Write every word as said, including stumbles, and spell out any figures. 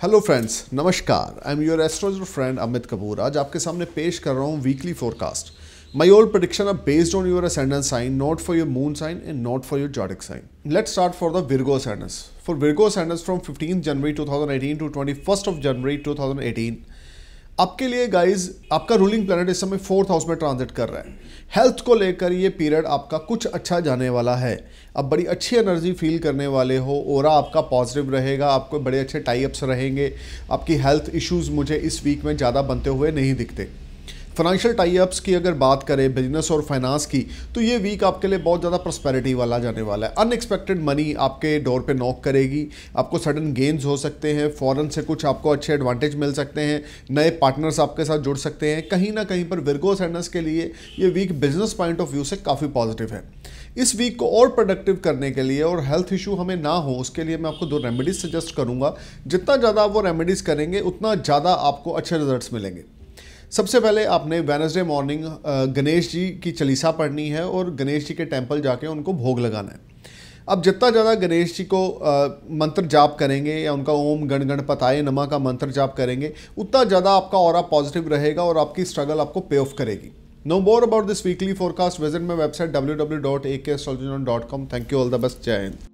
Hello friends, नमस्कार। I am your astrologer friend Amit Kapoor. आज आपके सामने पेश कर रहा हूँ weekly forecast. My old prediction are based on your ascendant sign, not for your moon sign and not for your zodiac sign. Let's start for the Virgo ascendants. For Virgo ascendants from fifteenth January twenty eighteen to twenty-first of January twenty eighteen, आपके लिए guys आपका ruling planet इस समय fourth house में transit कर रहा है। Health को लेकर ये पीरियड आपका कुछ अच्छा जाने वाला है। आप बड़ी अच्छी एनर्जी फील करने वाले हो, ओरा आपका पॉजिटिव रहेगा, आपको बड़े अच्छे टाई अप्स रहेंगे। आपकी हेल्थ इश्यूज मुझे इस वीक में ज़्यादा बनते हुए नहीं दिखते। फाइनेंशियल टाई अप्स की अगर बात करें, बिजनेस और फाइनेंस की, तो ये वीक आपके लिए बहुत ज़्यादा प्रॉस्पेरिटी वाला जाने वाला है। अनएक्सपेक्टेड मनी आपके डोर पे नॉक करेगी, आपको सडन गेन्स हो सकते हैं, फॉरेन से कुछ आपको अच्छे एडवांटेज मिल सकते हैं, नए पार्टनर्स आपके साथ जुड़ सकते हैं। कहीं ना कहीं पर विर्गो अससेंडेंट्स के लिए ये week business point of view से काफ़ी पॉजिटिव है। इस वीक को और प्रोडक्टिव करने के लिए और हेल्थ इशू हमें ना हो, उसके लिए मैं आपको दो रेमेडीज सजेस्ट करूँगा। जितना ज़्यादा आप वो रेमेडीज़ करेंगे उतना ज़्यादा आपको अच्छे रिजल्ट्स मिलेंगे। सबसे पहले आपने वेडनेसडे मॉर्निंग गणेश जी की चालीसा पढ़नी है और गणेश जी के टेंपल जाके उनको भोग लगाना है। अब जितना ज़्यादा गणेश जी को आ, मंत्र जाप करेंगे या उनका ओम गण गणपताय नमः का मंत्र जाप करेंगे, उतना ज़्यादा आपका ऑरा पॉजिटिव रहेगा और आपकी स्ट्रगल आपको पे ऑफ करेगी। Know more about this weekly forecast, visit my website W W W dot A K astrology dot com. Thank you, all the best, Jai Hind.